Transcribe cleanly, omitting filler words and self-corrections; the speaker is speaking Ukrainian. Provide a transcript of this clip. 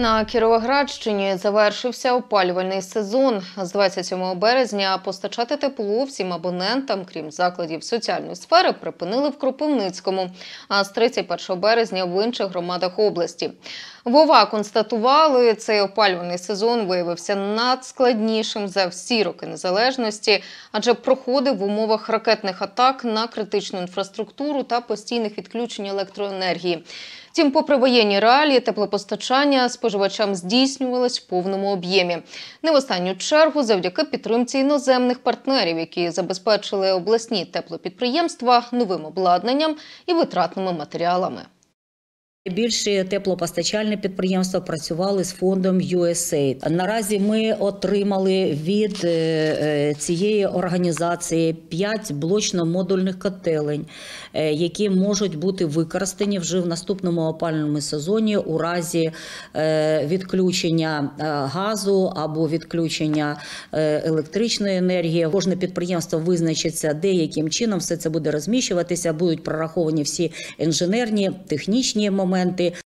На Кіровоградщині завершився опалювальний сезон. З 27 березня постачати тепло всім абонентам, крім закладів соціальної сфери, припинили в Кропивницькому, а з 31 березня в інших громадах області. В ОВА констатували, цей опалювальний сезон виявився надскладнішим за всі роки незалежності, адже проходив в умовах ракетних атак на критичну інфраструктуру та постійних відключень електроенергії. Втім, попри воєнні реалії, теплопостачання споживачам здійснювалось в повному об'ємі. Не в останню чергу завдяки підтримці іноземних партнерів, які забезпечили обласні теплопідприємства новим обладнанням і витратними матеріалами. Більші теплопостачальні підприємства працювали з фондом USAID. Наразі ми отримали від цієї організації 5 блочно-модульних котелень, які можуть бути використані вже в наступному опалювальному сезоні у разі відключення газу або відключення електричної енергії. Кожне підприємство визначиться, де яким чином все це буде розміщуватися, будуть прораховані всі інженерні, технічні моменти.